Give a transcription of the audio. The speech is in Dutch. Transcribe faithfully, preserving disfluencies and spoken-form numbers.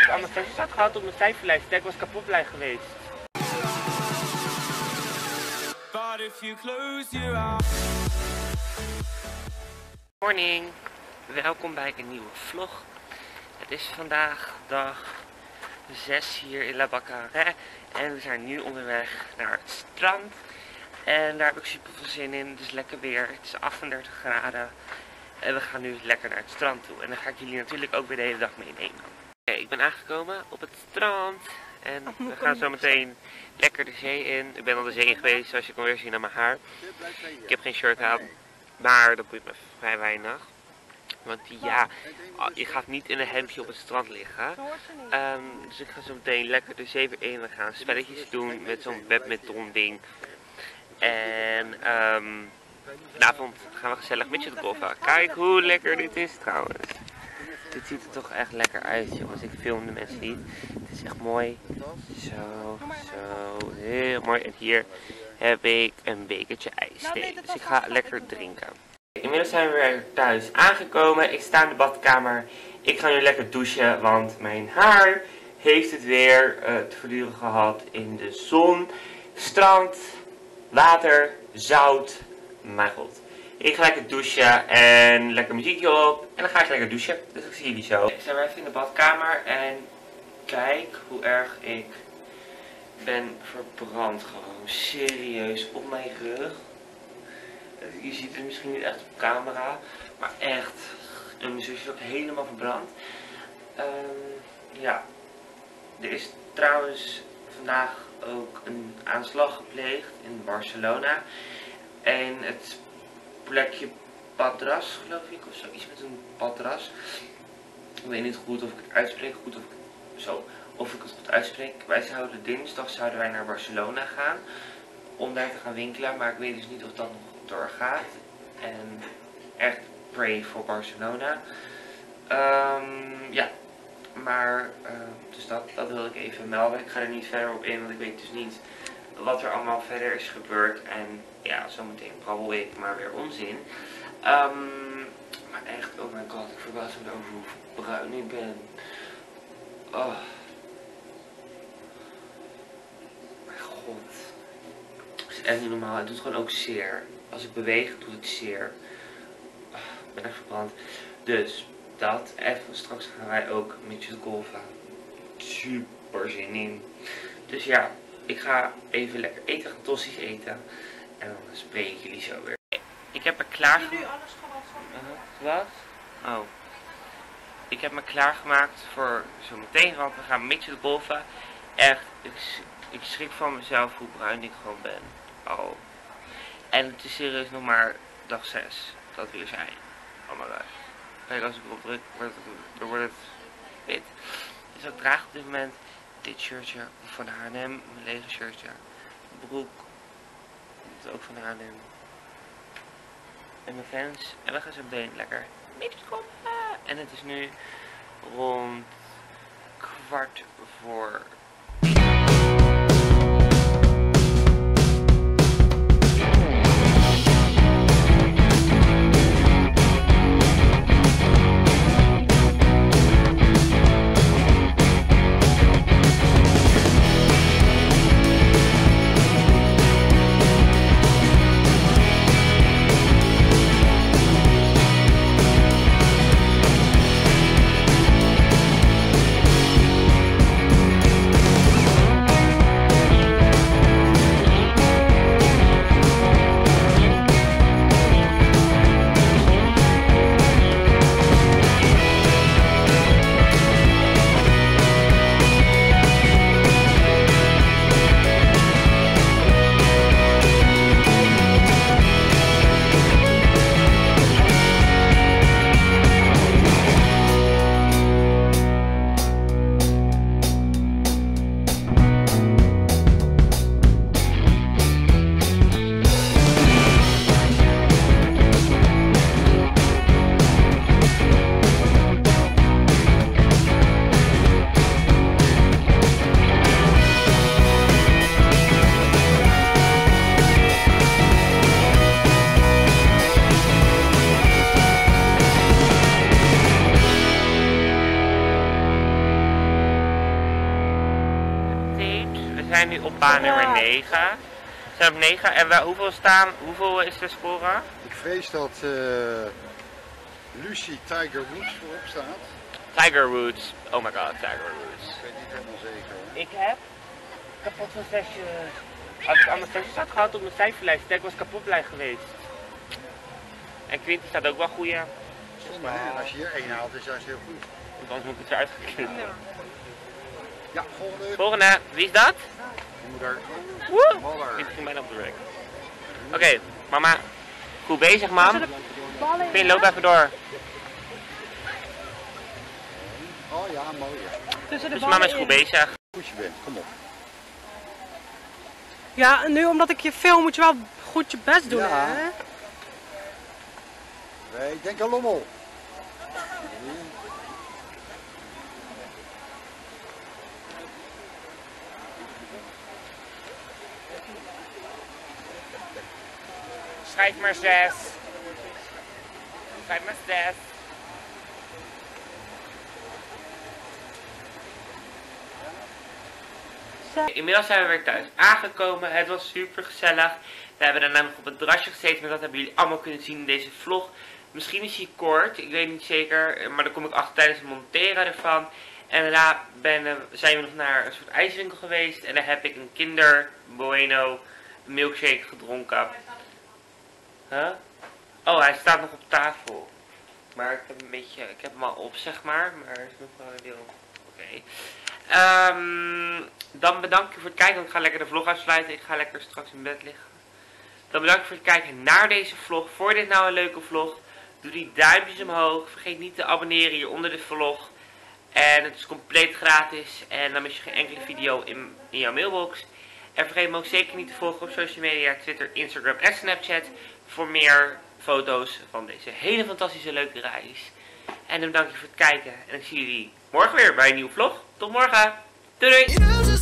allemaal versies had gehad op mijn cijferlijst. Ik was kapot blij geweest. Morning, welkom bij een nieuwe vlog. Het is vandaag dag zes hier in La Baccarat en we zijn nu onderweg naar het strand. En daar heb ik super veel zin in, het is lekker weer, het is achtendertig graden. En we gaan nu lekker naar het strand toe en dan ga ik jullie natuurlijk ook weer de hele dag meenemen. Oké, ik ben aangekomen op het strand en we gaan zo meteen lekker de zee in. Ik ben al de zee in geweest, zoals je kan weer zien aan mijn haar. Ik heb geen shirt aan, maar dat boeit me vrij weinig. Want ja, je gaat niet in een hemdje op het strand liggen. Um, dus ik ga zo meteen lekker de zee weer in. We gaan spelletjes doen met zo'n badminton ding. En um, vanavond gaan we gezellig met je golfen. Kijk hoe lekker dit is trouwens. Dit ziet er toch echt lekker uit, jongens. Ik film de mensen niet. Het is echt mooi. Zo, zo. Heel mooi. En hier heb ik een bekertje ijsthee. Dus ik ga lekker drinken. Inmiddels zijn we weer thuis aangekomen. Ik sta in de badkamer. Ik ga nu lekker douchen, want mijn haar heeft het weer uh, te verduren gehad in de zon. Strand, water, zout. Mijn god. Ik ga lekker douchen en lekker muziekje op. En dan ga ik lekker douchen. Dus ik zie jullie zo. Ik sta weer even in de badkamer en kijk hoe erg ik ben verbrand. Gewoon serieus op mijn rug. Je ziet het misschien niet echt op camera, maar echt. En mijn zusje is ook helemaal verbrand. Um, ja, er is trouwens vandaag ook een aanslag gepleegd in Barcelona. En het plekje Padras, geloof ik, of zo, iets met een Padras. Ik weet niet goed of ik het uitspreek, goed of ik, zo, of ik het goed uitspreek. Wij zouden dinsdag zouden wij naar Barcelona gaan om daar te gaan winkelen, maar ik weet dus niet of dat nog doorgaat. En echt pray voor Barcelona. Um, ja, maar uh, dus dat, dat wilde ik even melden. Ik ga er niet verder op in, want ik weet dus niet wat er allemaal verder is gebeurd. En ja, zometeen brabbel ik maar weer onzin. Um, maar echt, oh my god, ik verbaas me over hoe bruin ik ben. Oh. Mijn god. Het is echt niet normaal. Het doet gewoon ook zeer. Als ik beweeg, doet het zeer. Oh, ik ben echt verbrand. Dus dat. Even straks gaan wij ook met je golfen. Super zin in. Dus ja, ik ga even lekker eten, gaan tossies eten. En dan spreek ik jullie zo weer. Ik heb me klaargemaakt. Heb je nu alles gewassen? Uh, wat? Oh. Ik heb me klaargemaakt voor zometeen, want we gaan met je golfen. Echt, ik, ik schrik van mezelf hoe bruin ik gewoon ben. Oh. En het is serieus nog maar dag zes dat we hier zijn. Oh my god. Kijk, als ik erop druk, wordt het, dan wordt het wit. Dus ik draag op dit moment dit shirtje van de H en M. Mijn lege shirtje. Broek. Dat is ook van de H en M. En mijn fans. En we gaan zo meteen lekker mee komen. En het is nu rond kwart voor zijn nu op baan nummer negen. We zijn op negen en we, hoeveel staan, hoeveel is de score? Ik vrees dat uh, Lucy Tiger Woods voorop staat. Tiger Woods. Oh my god, Tiger Woods. Ik weet niet helemaal zeker. Ik heb kapot van zesje. Als ik aan mijn zesjes had gehad op mijn cijferlijst, ik was kapot blij geweest. En Quinty staat ook wel goeie. Zonde, hè? Als je hier één haalt is juist heel goed. Want anders moet ik het eruit geknipt. Ja. Ja, volgende. Volgende, wie is dat? Je moeder. Woe! Maller. Ik ging bijna op de rek. Oké, okay, mama. Goed bezig, mam. Pin, loop even door. Oh ja, mooi. Tussen de dus mama is goed bezig. Goed je bent, kom op. Ja, en nu omdat ik je film moet je wel goed je best doen, Ja. hè? Nee, ik denk aan Lommel. Schrijf maar zes. Schrijf maar zes. Inmiddels zijn we weer thuis aangekomen. Het was super gezellig. We hebben daarna nog op het terrasje gezeten. Maar dat hebben jullie allemaal kunnen zien in deze vlog. Misschien is hij kort, ik weet niet zeker. Maar dan kom ik achter tijdens het monteren ervan. En daarna ben, zijn we nog naar een soort ijswinkel geweest. En daar heb ik een Kinder Bueno milkshake gedronken. Huh? Oh, hij staat nog op tafel. Maar ik heb, een beetje, ik heb hem al op, zeg maar. Maar er is nog wel een deel. Oké. Okay. Um, dan bedank ik je voor het kijken. Want ik ga lekker de vlog afsluiten. Ik ga lekker straks in bed liggen. Dan bedank ik voor het kijken naar deze vlog. Vond je dit nou een leuke vlog? Doe die duimpjes omhoog. Vergeet niet te abonneren hier onder de vlog. En het is compleet gratis. En dan mis je geen enkele video in, in jouw mailbox. En vergeet me ook zeker niet te volgen op social media, Twitter, Instagram en Snapchat. Voor meer foto's van deze hele fantastische leuke reis. En dan bedank je voor het kijken. En ik zie jullie morgen weer bij een nieuwe vlog. Tot morgen. Doei doei.